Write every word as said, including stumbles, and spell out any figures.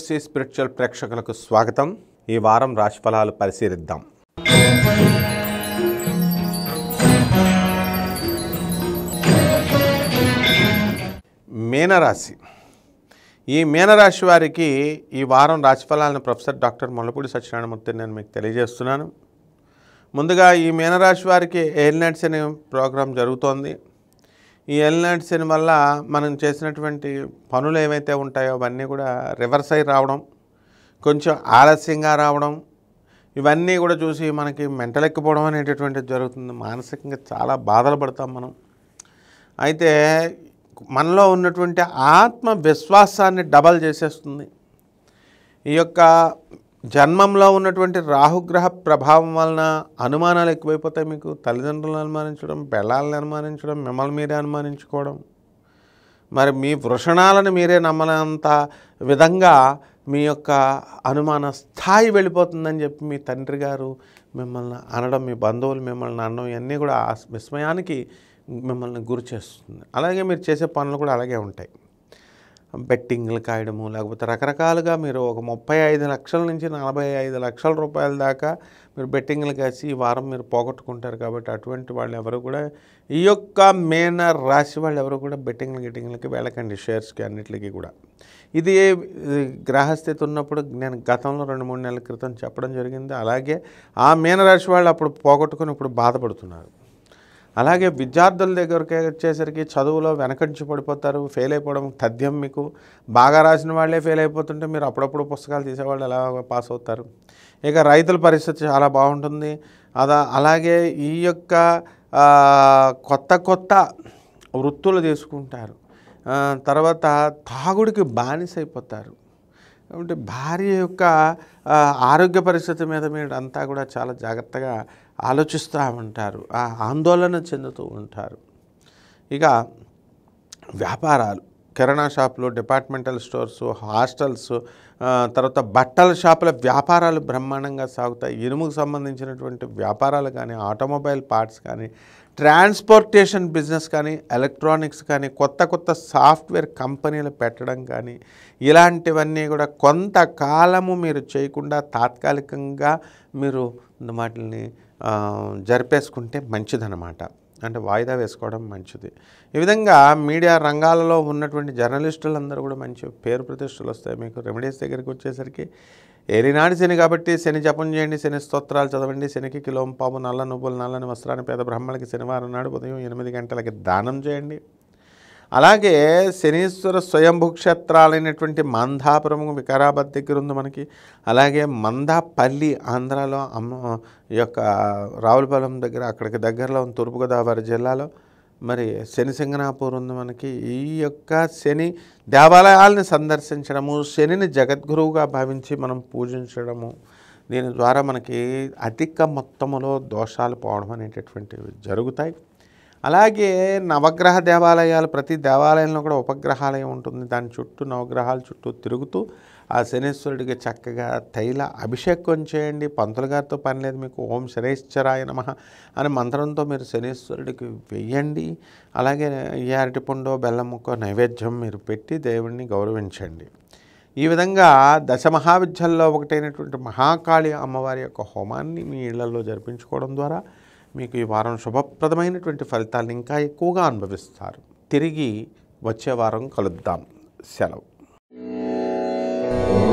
TFC spiritual ప్రేక్షకులకు స్వాగతం. ఈ వారం రాశిఫలాలు పరిశీలిద్దాం. మీనరాశి. ఈ మీనరాశి వారికి ఈ వారం రాశిఫలాలను ప్రొఫెసర్ డాక్టర్ ముల్లపూడి సత్యనారాయణమూర్తి నేను మీకు తెలియజేస్తున్నాను. ముందుగా ఈ మీనరాశి వారికి ఏలినాటి శని ప్రోగ్రాం జరుగుతోంది. ఈ ఏలినాటి శని వల్ల మనం చేసినటువంటి పనులు ఏవైతే ఉంటాయో అవన్నీ కూడా రివర్స్ అయి రావడం, కొంచెం ఆలస్యంగా రావడం, ఇవన్నీ కూడా చూసి మనకి మెంటల్ ఎక్కిపోవడం అనేటటువంటిది జరుగుతుంది. మానసికంగా చాలా బాధలు పడతాం మనం. అయితే మనలో ఉన్నటువంటి ఆత్మ విశ్వాసాన్ని డబల్ చేసేస్తుంది. ఈ యొక్క జన్మంలో ఉన్నటువంటి రాహుగ్రహ ప్రభావం వలన అనుమానాలు ఎక్కువైపోతాయి. మీకు తల్లిదండ్రులను అనుమానించడం, పిల్లల్ని అనుమానించడం, మిమ్మల్ని మీరే అనుమానించుకోవడం, మరి మీ వృషణాలను మీరే నమ్మనంత విధంగా మీ యొక్క అనుమాన స్థాయి వెళ్ళిపోతుందని చెప్పి మీ తండ్రి గారు మిమ్మల్ని అనడం, మీ బంధువులు మిమ్మల్ని అనడం, ఇవన్నీ కూడా ఆ విస్మయానికి మిమ్మల్ని గురి చేస్తుంది. అలాగే మీరు చేసే పనులు కూడా అలాగే ఉంటాయి. బెట్టింగ్లు కాయడము, లేకపోతే రకరకాలుగా మీరు ఒక ముప్పై ఐదు లక్షల నుంచి నలభై ఐదు లక్షల రూపాయల దాకా మీరు బెట్టింగ్లు కాసి ఈ వారం మీరు పోగొట్టుకుంటారు. కాబట్టి అటువంటి వాళ్ళు ఎవరు కూడా, ఈ యొక్క మీన రాశి వాళ్ళు ఎవరు కూడా బెట్టింగ్లు గిట్టింగ్లకి వెళ్ళకండి, షేర్స్కి అన్నిటికీ కూడా. ఇది గ్రహస్థితి ఉన్నప్పుడు నేను గతంలో రెండు మూడు నెలల క్రితం చెప్పడం జరిగింది. అలాగే ఆ మీనరాశి వాళ్ళు అప్పుడు పోగొట్టుకుని ఇప్పుడు బాధపడుతున్నారు. అలాగే విద్యార్థుల దగ్గరికి వచ్చేసరికి చదువులో వెనకంచి పడిపోతారు, ఫెయిల్ అయిపోవడం తథ్యం. మీకు బాగా రాసిన వాళ్ళే ఫెయిల్ అయిపోతుంటే మీరు అప్పుడప్పుడు పుస్తకాలు తీసేవాళ్ళు ఎలా పాస్ అవుతారు. ఇక రైతుల పరిస్థితి చాలా బాగుంటుంది. అదా అలాగే ఈ యొక్క కొత్త కొత్త వృత్తులు తీసుకుంటారు. తర్వాత తాగుడికి బానిస అయిపోతారు. కాబట్టి భార్య యొక్క ఆరోగ్య పరిస్థితి మీద మీరు అంతా కూడా చాలా జాగ్రత్తగా ఆలోచిస్తూ ఉంటారు, ఆందోళన చెందుతూ ఉంటారు. ఇక వ్యాపారాలు, కిరాణా షాపులు, డిపార్ట్మెంటల్ స్టోర్స్, హాస్టల్స్, తర్వాత బట్టల షాపుల వ్యాపారాలు బ్రహ్మాండంగా సాగుతాయి. ఇనుముకు సంబంధించినటువంటి వ్యాపారాలు కానీ, ఆటోమొబైల్ పార్ట్స్ కానీ, ట్రాన్స్పోర్టేషన్ బిజినెస్ కానీ, ఎలక్ట్రానిక్స్ కానీ, కొత్త కొత్త సాఫ్ట్వేర్ కంపెనీలు పెట్టడం కానీ, ఇలాంటివన్నీ కూడా కొంతకాలము మీరు చేయకుండా తాత్కాలికంగా మీరు వాటిని జరిపేసుకుంటే మంచిదన్నమాట. అంటే వాయిదా వేసుకోవడం మంచిది. ఈ విధంగా మీడియా రంగాలలో ఉన్నటువంటి జర్నలిస్టులందరూ కూడా మంచి పేరు ప్రతిష్టలు వస్తాయి. మీకు రెమెడీస్ దగ్గరికి వచ్చేసరికి ఏలినాటి శని కాబట్టి శని జపం చేయండి, శని స్తోత్రాలు చదవండి, శనికి కిలోం పాము, నల్ల నువ్వులు, నల్లని వస్త్రాన్ని పేద బ్రాహ్మణులకి శనివారం నాడు ఉదయం ఎనిమిది గంటలకి దానం చేయండి. అలాగే శనీశ్వర స్వయంభూ క్షేత్రాలైనటువంటి మందాపురం వికారాబాద్ దగ్గర ఉంది మనకి. అలాగే మందాపల్లి ఆంధ్రాలో, అమ్మ ఈ యొక్క రావులపాలెం దగ్గర అక్కడికి దగ్గరలో ఉంది తూర్పుగోదావరి జిల్లాలో. మరి శని సింగనాపూర్ ఉంది మనకి. ఈ యొక్క శని దేవాలయాలను సందర్శించడము, శనిని జగద్గురువుగా భావించి మనం పూజించడము, దీని ద్వారా మనకి అధిక మొత్తములో దోషాలు పోవడం అనేటటువంటివి జరుగుతాయి. అలాగే నవగ్రహ దేవాలయాలు, ప్రతి దేవాలయంలో కూడా ఉపగ్రహాలయం ఉంటుంది. దాని చుట్టూ నవగ్రహాల చుట్టూ తిరుగుతూ ఆ శనీశ్వరుడికి చక్కగా తైల అభిషేకం చేయండి. పంతులు గారితో పని లేదు మీకు. ఓం శనైశ్చరాయ నమః అనే మంత్రంతో మీరు శనీశ్వరుడికి వెయ్యండి. అలాగే ఈ అరటిపండు, బెల్లం ముక్క నైవేద్యం మీరు పెట్టి దేవుడిని గౌరవించండి. ఈ విధంగా దశ మహావిద్యల్లో ఒకటైనటువంటి మహాకాళి అమ్మవారి యొక్క హోమాన్ని మీ ఇళ్లలో జరిపించుకోవడం ద్వారా మీకు ఈ వారం శుభప్రదమైనటువంటి ఫలితాలను ఇంకా ఎక్కువగా అనుభవిస్తారు. తిరిగి వచ్చే వారం కలుద్దాం. సెలవు.